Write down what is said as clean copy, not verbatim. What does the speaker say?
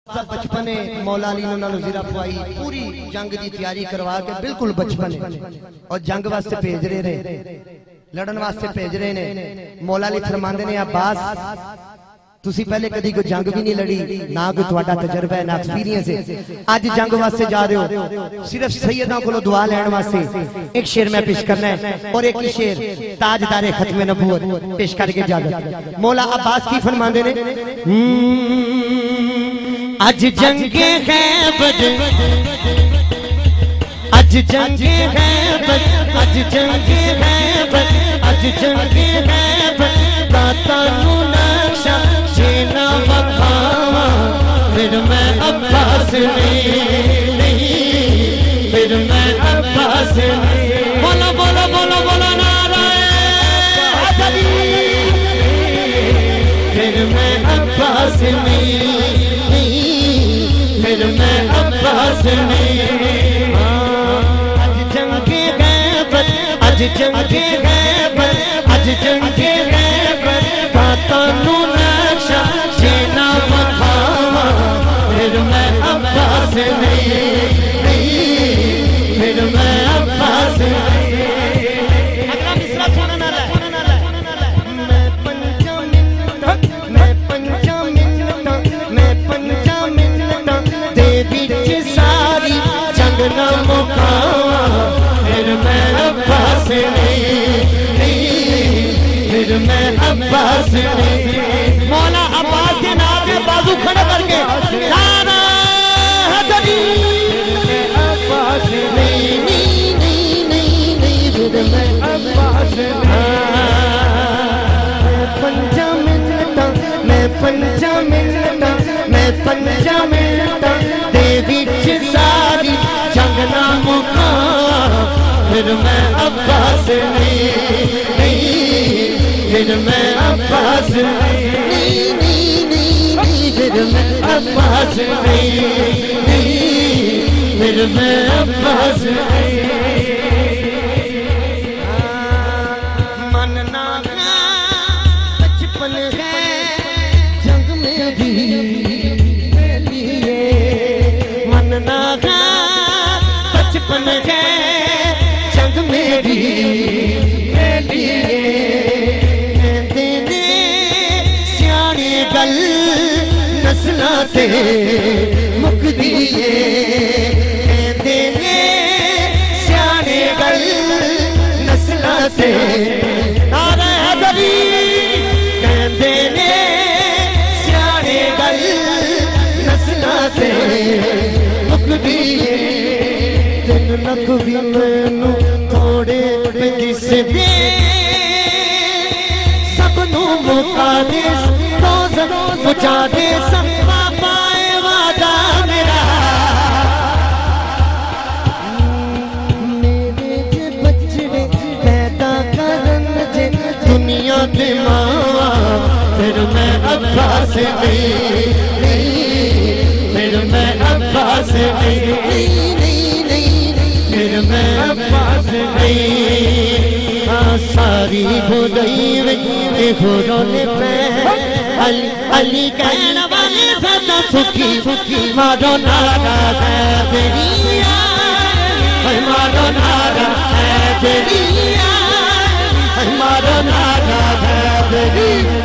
बचपने मौला अली ने उन्होंने ज़िरा पवाई पूरी जंग की तैयारी करवा के बिल्कुल बचपने और जंग वास्ते भेज रहे ने लड़न वास्ते भेज रहे ने। मौला अली फरमांदे ने अब्बास तुसी पहले कदी कोई जंग भी नहीं लड़ी ना कोई तुम्हारा तजर्बा है ना एक्सपीरियंस है, आज जंग वास्ते जा रहे हो सिर्फ सैयदा को दुआ लैन वास्ते। एक शेर मैं पेश करना है और एक ही शेर ताजदारे खत्मे नबूवत पेश करके जा। मौला अब्बास की फरमांदे ने आज जंगे गैबत आज जंगे गैबत आज जंगे गैबत आज जंगे गैबत तानू नक्शा जेना बखावा फिर मैं अब्बास नहीं फिर मैं अब्बास नहीं। बोलो बोलो बोलो बोलो नाराए फिर मैं अब्बास नहीं फिर मैं अब्बास नहीं। आज जंगे गैबत आज जंगे गैबत आज जंगे गैबत तानू नक्शा जेना बखावा फिर मैं अब्बास नहीं फिर मैं अब्बास नहीं। अगला मिसरा सुनना ना मैं पंजा मिन्नता दे विच सारी जंग ना मुकावा फिर मैं अब्बास नहीं फिर मैं अब्बास नहीं। मौला अब्बास के नाम पे बाजू खड़े करके नारा अब्बास नहीं फिर मैं अब्बास मैं पंजा मिन्नता दे विच सारी जंग ना मुकावा फिर मैं अब्बास नहीं फिर मैं अब्बास नहीं फिर मैं अब्बास नहीं फिर मैं अब्बास नहीं। मनना बचपन है जंग में भी लिए मनना बचपन है जंग में भी लिए गल नस्लां ते मुकदी है कहंदे ने सियाणे गल नस्लां ते नारे हैदरी कहंदे ने सियाणे गल नस्लां ते मुकदी है। दिन नक भी मैनू थोड़े दिसदे सबनू मुका दे मुझा दे संपा पाए वादा मेरा मेरे जे बचड़े पैदा करन जे दुनिया दे मावा फिर मैं अब्बास नहीं फिर मैं अब्बास नहीं फिर मैं अब्बास नहीं। सारी बुदई होरोने पे अली कहना वाले सदा सुखी मारो नारा है तेरिया मारो नारा है तेरिया मारो नारा है तेरिया।